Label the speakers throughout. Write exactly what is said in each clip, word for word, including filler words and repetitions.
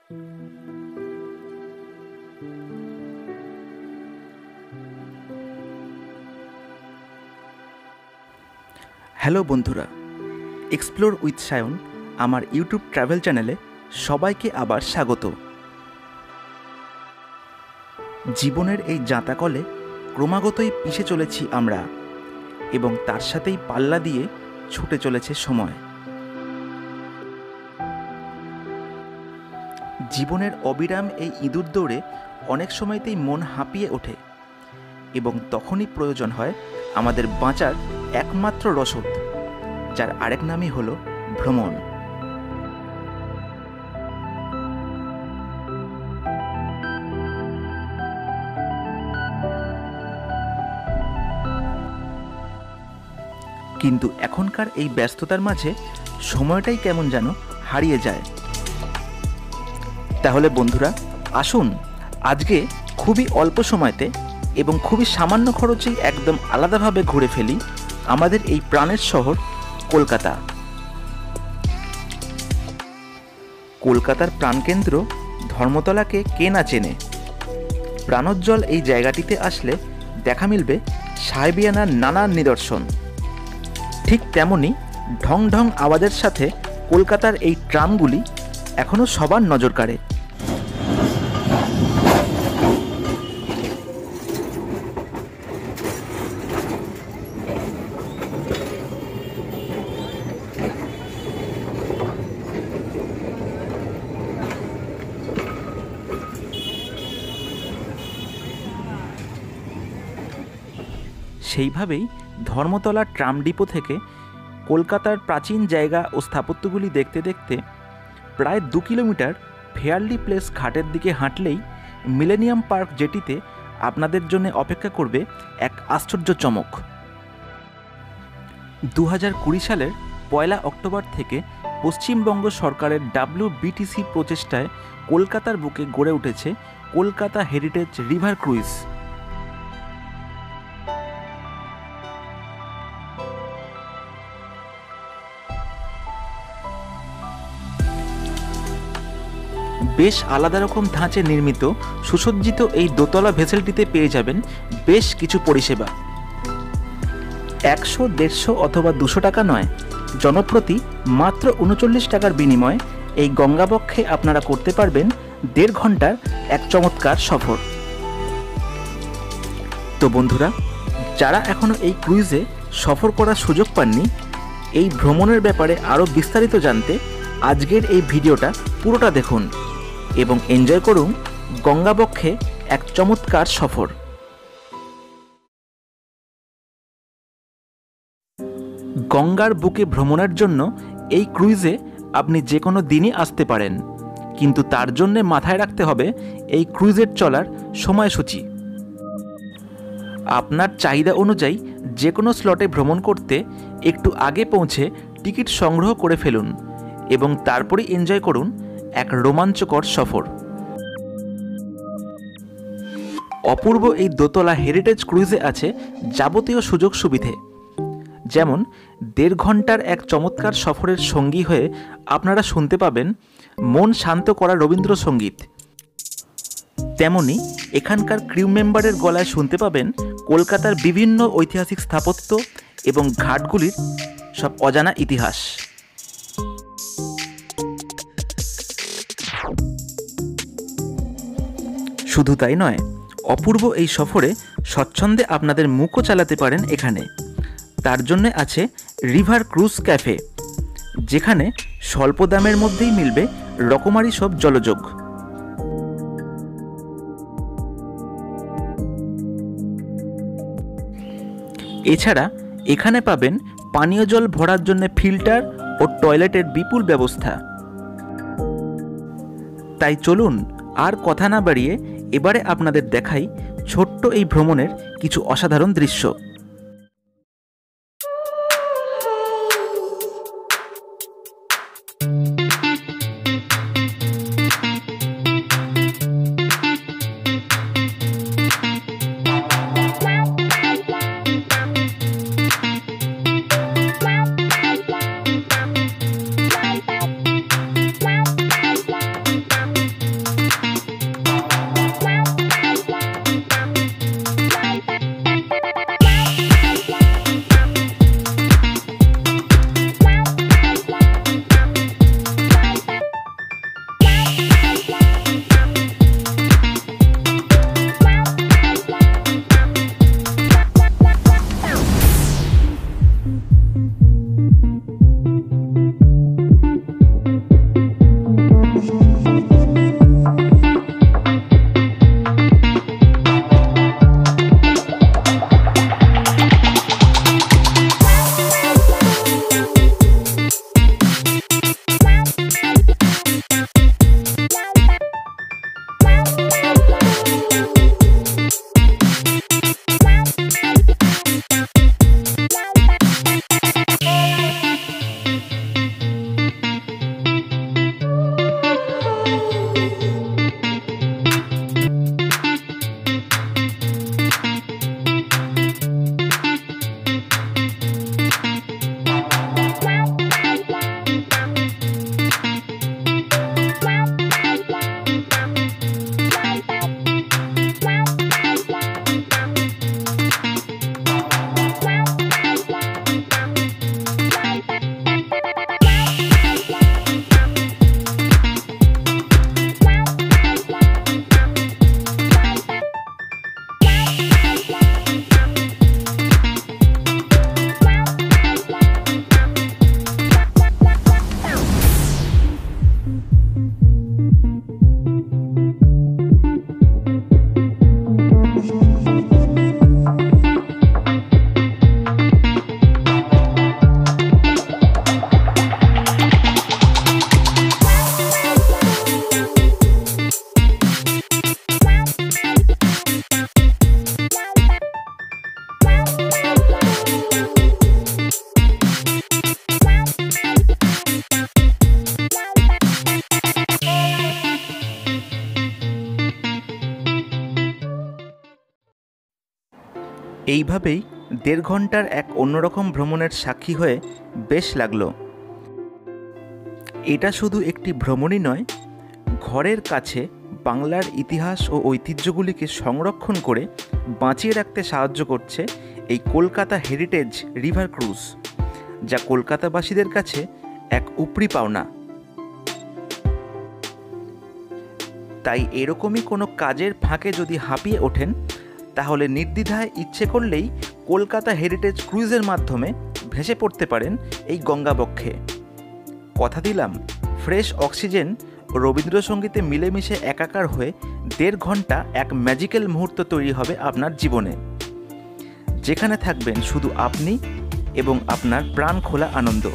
Speaker 1: Hello বন্ধুরা, explore with Sayan আমার YouTube travel চ্যানেলে সবাইকে আবার স্বাগত। জীবনের এই জাঁতাকলে ক্রমাগতই পিষে চলেছি আমরা, এবং তার সাথেই পাল্লা দিয়ে ছুটে চলেছে সময়। জীবনের অবিরাম এই ইঁদুর দৌড়ে অনেক সময়তেই মন হাঁপিয়ে ওঠে, এবং তখনই প্রয়োজন হয় আমাদের বাঁচার একমাত্র রসদ, যার আরেক নামই হলো ভ্রমণ। কিন্তু এখনকার এই ব্যস্ততার মাঝে সময়টাই কেমন যেন হারিয়ে যায়। তাহলে বন্ধুরা, আসুন আজকে খুবই অল্প সময়তে এবং খুবই সামান্য খরচেই একদম আলাদাভাবে ঘুরে ফেলি আমাদের এই প্রাণের শহর কলকাতা। কলকাতার প্রাণকেন্দ্র ধর্মতলাকে কে না চেনে। প্রাণোজ্জ্বল এই জায়গাটিতে আসলে দেখা মিলবে সাহেবিয়ানার নানান নিদর্শন। ঠিক তেমনি ঢং ঢং আওয়াজের সাথে কলকাতার এই ট্রামগুলি এখনও সবার নজর কাড়ে। সেইভাবেই ধর্মতলা ট্রাম ডিপো থেকে কলকাতার প্রাচীন জায়গা ও স্থাপত্যগুলি দেখতে দেখতে প্রায় দু কিলোমিটার ফেয়ারলি প্লেস ঘাটের দিকে হাঁটলেই মিলেনিয়াম পার্ক জেটিতে আপনাদের জন্য অপেক্ষা করবে এক আশ্চর্য চমক। দু হাজার কুড়ি সালের পয়লা অক্টোবর থেকে পশ্চিমবঙ্গ সরকারের ডাব্লিউবিটিসি প্রচেষ্টায় কলকাতার বুকে গড়ে উঠেছে কলকাতা হেরিটেজ রিভার ক্রুইজ। বেশ আলাদা রকম ধাঁচে নির্মিত সুসজ্জিত এই দোতলা ভেসেলটিতে পেয়ে যাবেন বেশ কিছু পরিষেবা। একশো দেড়শো অথবা দুশো টাকা নয়, জনপ্রতি মাত্র উনচল্লিশ টাকার বিনিময়ে এই গঙ্গাবক্ষে আপনারা করতে পারবেন দেড় ঘন্টার এক চমৎকার সফর। তো বন্ধুরা, যারা এখনও এই ক্রুইজে সফর করার সুযোগ পাননি, এই ভ্রমণের ব্যাপারে আরও বিস্তারিত জানতে আজকের এই ভিডিওটা পুরোটা দেখুন এবং এনজয় করুন গঙ্গাবক্ষে এক চমৎকার সফর। গঙ্গার বুকে ভ্রমণের জন্য এই ক্রুইজে আপনি যে কোনো দিনই আসতে পারেন, কিন্তু তার জন্যে মাথায় রাখতে হবে এই ক্রুইজের চলার সময়সূচি। আপনার চাহিদা অনুযায়ী যে কোনো স্লটে ভ্রমণ করতে একটু আগে পৌঁছে টিকিট সংগ্রহ করে ফেলুন এবং তারপরে এনজয় করুন এক রোমাঞ্চকর সফর। অপূর্ব এই দোতলা হেরিটেজ ক্রুইজে আছে যাবতীয় সুযোগ সুবিধে, যেমন দেড় ঘন্টার এক চমৎকার সফরের সঙ্গী হয়ে আপনারা শুনতে পাবেন মন শান্ত করা রবীন্দ্রসঙ্গীত। তেমনি এখানকার ক্রিউ মেম্বারের গলায় শুনতে পাবেন কলকাতার বিভিন্ন ঐতিহাসিক স্থাপত্য এবং ঘাটগুলির সব অজানা ইতিহাস। শুধু তাই নয়, অপূর্ব এই সফরে স্বচ্ছন্দে আপনাদের মুখও চালাতে পারেন এখানে। তার জন্য আছে রিভার ক্রুজ ক্যাফে, যেখানে স্বল্প দামের মধ্যেই মিলবে রকমারি সব জলযোগ। এছাড়া এখানে পাবেন পানীয় জল ভরার জন্য ফিল্টার ও টয়লেটের বিপুল ব্যবস্থা। তাই চলুন আর কথা না বাড়িয়ে এবারে আপনাদের দেখাই ছোট্ট এই ভ্রমণের কিছু অসাধারণ দৃশ্য। এইভাবেই দেড় ঘন্টার এক অন্যরকম ভ্রমণের সাক্ষী হয়ে বেশ লাগলো। এটা শুধু একটি ভ্রমণই নয়, ঘরের কাছে বাংলার ইতিহাস ও ঐতিহ্যগুলিকে সংরক্ষণ করে বাঁচিয়ে রাখতে সাহায্য করছে এই কলকাতা হেরিটেজ রিভার ক্রুজ, যা কলকাতাবাসীদের কাছে এক উপরি পাওনা। তাই এরকমই কোনো কাজের ফাঁকে যদি হাঁপিয়ে ওঠেন, তাহলে নির্দ্বিধায় ইচ্ছে করলেই কলকাতা হেরিটেজ ক্রুজের মাধ্যমে ভেসে পড়তে পারেন এই গঙ্গাবক্ষে। কথা দিলাম, ফ্রেশ অক্সিজেন ও রবীন্দ্রসঙ্গীতে মিলেমিশে একাকার হয়ে দেড় ঘন্টা এক ম্যাজিক্যাল মুহূর্ত তৈরি হবে আপনার জীবনে, যেখানে থাকবেন শুধু আপনি এবং আপনার প্রাণ খোলা আনন্দ।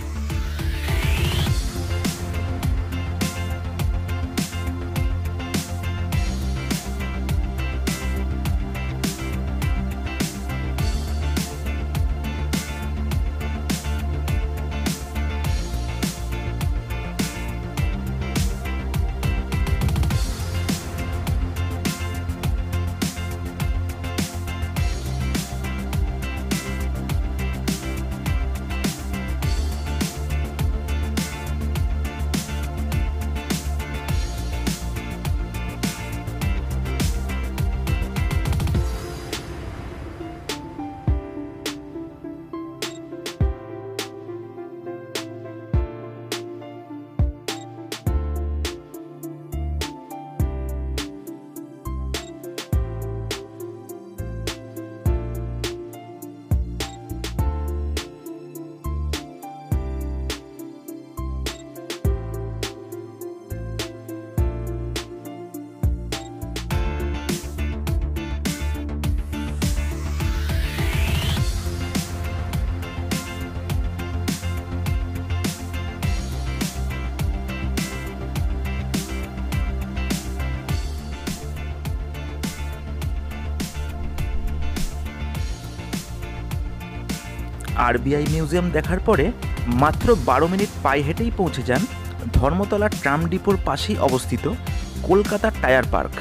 Speaker 1: আরবিআই মিউজিয়াম দেখার পরে মাত্র বারো মিনিট পায়ে হেঁটেই পৌঁছে যান ধর্মতলা ট্রাম ডিপোর পাশেই অবস্থিত কলকাতা টায়ার পার্ক।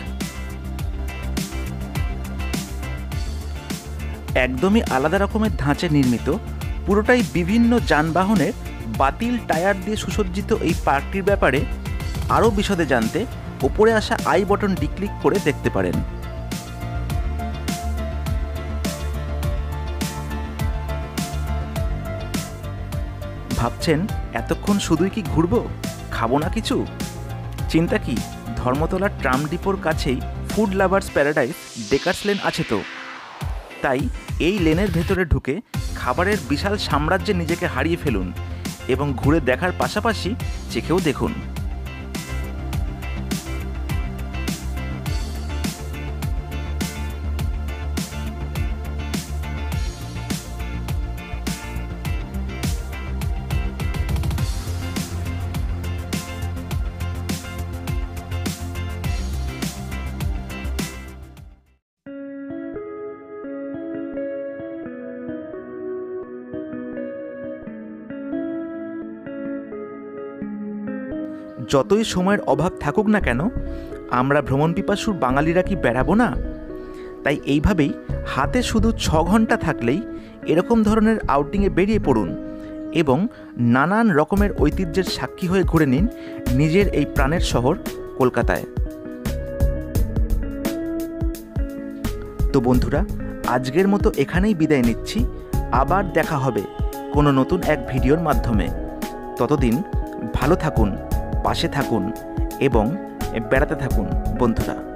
Speaker 1: একদমই আলাদা রকমের ধাঁচে নির্মিত, পুরোটাই বিভিন্ন যানবাহনের বাতিল টায়ার দিয়ে সুসজ্জিত এই পার্কটির ব্যাপারে আরও বিশদে জানতে ওপরে আসা আই বটনটি ক্লিক করে দেখতে পারেন। ভাবছেন এতক্ষণ শুধুই কি ঘুরবো, খাবো না কিছু? চিন্তা কি, ধর্মতলা ট্রাম ডিপোর কাছেই food lovers paradise Decker's Lane আছে তো। তাই এই লেনের ভেতরে ঢুকে খাবারের বিশাল সাম্রাজ্যে নিজেকে হারিয়ে ফেলুন এবং ঘুরে দেখার পাশাপাশি চেখেও দেখুন। যতই সময়ের অভাব থাকুক না কেন, আমরা ভ্রমণ পিপাসুর বাঙালিরা কি বেড়াবো না? তাই এইভাবেই হাতে শুধু ছ ঘন্টা থাকলেই এরকম ধরনের আউটিংয়ে বেরিয়ে পড়ুন এবং নানান রকমের ঐতিহ্যের সাক্ষী হয়ে ঘুরে নিন নিজের এই প্রাণের শহর কলকাতায়। তো বন্ধুরা, আজকের মতো এখানেই বিদায় নিচ্ছি। আবার দেখা হবে কোনো নতুন এক ভিডিওর মাধ্যমে। ততদিন ভালো থাকুন, পাশে থাকুন এবং বেড়াতে থাকুন বন্ধুরা।